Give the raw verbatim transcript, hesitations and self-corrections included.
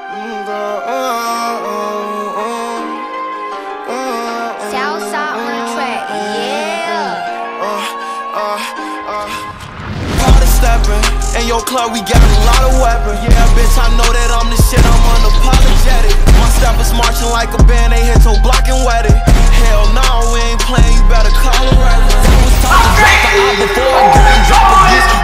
Southside on the track, yeah. Party stepping, in your club we got a lot of weapons. Yeah, bitch, I know that I'm the shit, I'm unapologetic. My steppers marching like a band, they hit your block and wet it. Hell no, we ain't playing, you better call a reverend. I was talking about the eye before I get and drop a disc.